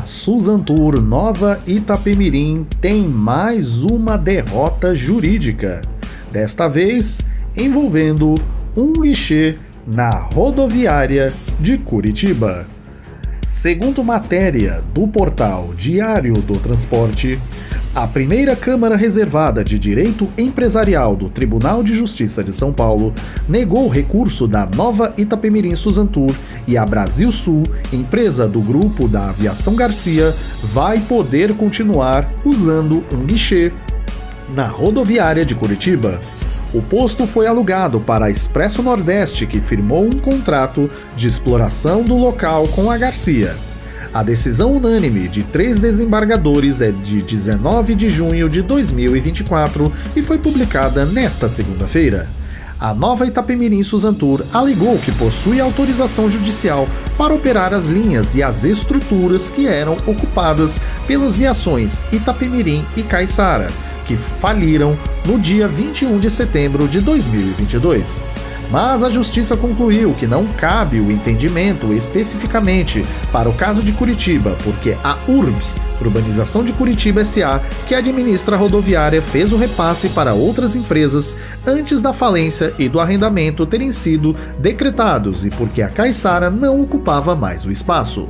A Suzantur Nova Itapemirim tem mais uma derrota jurídica, desta vez envolvendo um guichê na rodoviária de Curitiba. Segundo matéria do portal Diário do Transporte, a primeira Câmara Reservada de Direito Empresarial do Tribunal de Justiça de São Paulo negou o recurso da Nova Itapemirim Suzantur e a Brasilsul, empresa do grupo da Aviação Garcia, vai poder continuar usando um guichê na rodoviária de Curitiba. O posto foi alugado para a Expresso Nordeste, que firmou um contrato de exploração do local com a Garcia. A decisão unânime de 3 desembargadores é de 19 de junho de 2024 e foi publicada nesta segunda-feira. A Nova Itapemirim Suzantur alegou que possui autorização judicial para operar as linhas e as estruturas que eram ocupadas pelas viações Itapemirim e Caiçara, que faliram no dia 21 de setembro de 2022. Mas a Justiça concluiu que não cabe o entendimento especificamente para o caso de Curitiba, porque a URBS, Urbanização de Curitiba S.A., que administra a rodoviária, fez o repasse para outras empresas antes da falência e do arrendamento terem sido decretados e porque a Caiçara não ocupava mais o espaço.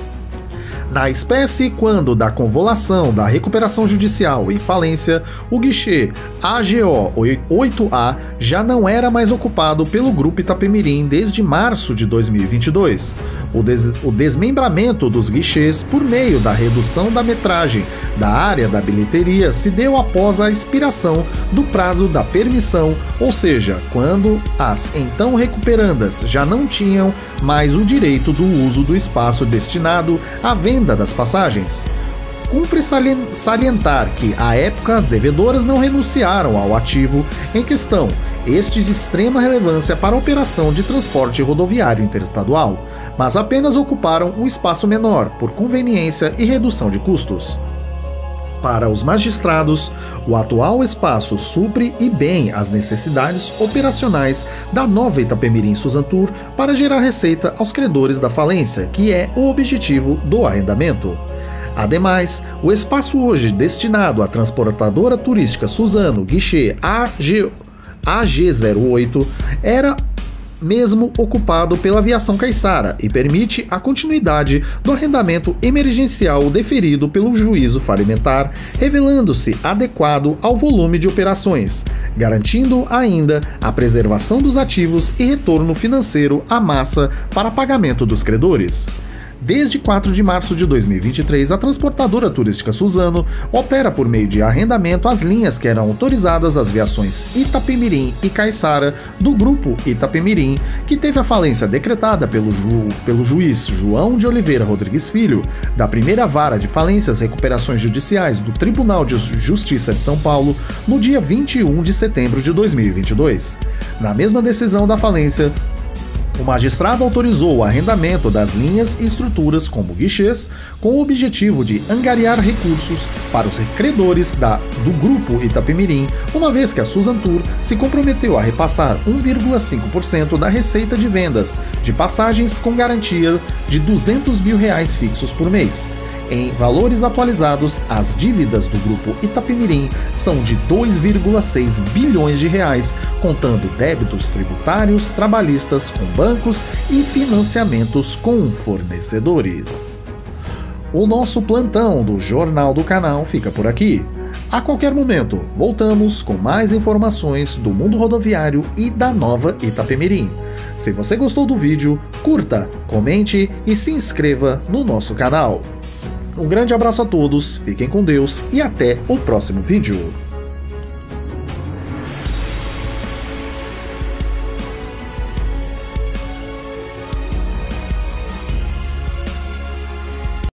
Na espécie, quando da convolução da recuperação judicial e falência, o guichê AGO 8A já não era mais ocupado pelo Grupo Itapemirim desde março de 2022. O desmembramento dos guichês por meio da redução da metragem da área da bilheteria se deu após a expiração do prazo da permissão, ou seja, quando as então recuperandas já não tinham mais o direito do uso do espaço destinado à venda das passagens. Cumpre salientar que, à época, as devedoras não renunciaram ao ativo em questão, este de extrema relevância para a operação de transporte rodoviário interestadual, mas apenas ocuparam um espaço menor, por conveniência e redução de custos. Para os magistrados, o atual espaço supre e bem as necessidades operacionais da Nova Itapemirim Suzantur para gerar receita aos credores da falência, que é o objetivo do arrendamento. Ademais, o espaço hoje destinado à transportadora turística Suzano Guichê AG08 era mesmo ocupado pela Aviação Caiçara e permite a continuidade do arrendamento emergencial deferido pelo juízo falimentar, revelando-se adequado ao volume de operações, garantindo ainda a preservação dos ativos e retorno financeiro à massa para pagamento dos credores. Desde 4 de março de 2023, a transportadora turística Suzano opera por meio de arrendamento as linhas que eram autorizadas às viações Itapemirim e Caiçara do Grupo Itapemirim, que teve a falência decretada pelo juiz João de Oliveira Rodrigues Filho, da primeira vara de falências e recuperações judiciais do Tribunal de Justiça de São Paulo, no dia 21 de setembro de 2022. Na mesma decisão da falência, o magistrado autorizou o arrendamento das linhas e estruturas como guichês, com o objetivo de angariar recursos para os credores do Grupo Itapemirim, uma vez que a Suzantur se comprometeu a repassar 1,5% da receita de vendas de passagens com garantia de R$200 mil fixos por mês. Em valores atualizados, as dívidas do Grupo Itapemirim são de R$2,6 bilhões, contando débitos tributários, trabalhistas com bancos e financiamentos com fornecedores. O nosso plantão do Jornal do Canal fica por aqui. A qualquer momento, voltamos com mais informações do mundo rodoviário e da Nova Itapemirim. Se você gostou do vídeo, curta, comente e se inscreva no nosso canal. Um grande abraço a todos, fiquem com Deus e até o próximo vídeo.